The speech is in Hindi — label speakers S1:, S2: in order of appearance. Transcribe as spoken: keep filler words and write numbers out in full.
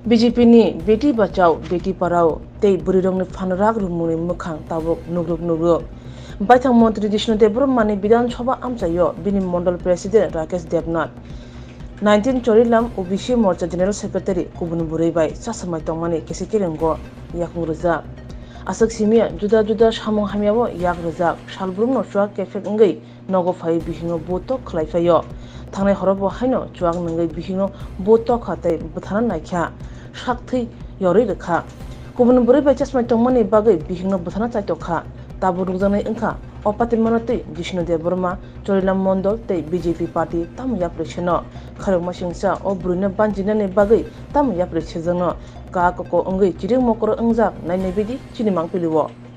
S1: बीजेपी नि बेटी बचाओ बेटी पढ़ाओ ते बुरीरंग फानराग रुमुनि मुखां ताबुक नुग्रुक नुग्रुक बाइथां मंत्री जिष्णुदेव ब्रह्मानि विधानसभा आमचायो बिनि मंडल प्रेसिडेंट राकेश देवनाथ नाइनटीन चोरिलाम ओबीसी मोर्चा जनरल सेक्रेटरी कुबुन बुरैबाय सासमाय तंमानि केसे केरेंगो याकुं रोजा आसक सिमिया जुदा जुदा सामं हामियावो याक रोजा सालब्रुम नो चुआ केफेक ngै नगो फाय बिहिङो बोतो खलायफायो थांनाय हरबो हायनो चुआक नंगै बिहिङो बोतो खातै बुथाना नायख्या साक्थै यरै रोखा गुबुन बुरैबाय चसमाय तंमानि बागै बिहिङो बुथाना चाइतोखा ताबो रुजानाय अंखा अपाति मनतै जिष्णुदेव ब्रह्मा चोरिलाम मंडल तै बीजेपी पार्टी ताम याप्रेछनो खरगमा सिंसा ओ बुरैनो बानजिनानि बागै ताम याप्रेछेजनो का कको अंगै चिरिं मकर अंजाक नायनाय बायदि चिनिमां पिलिवो।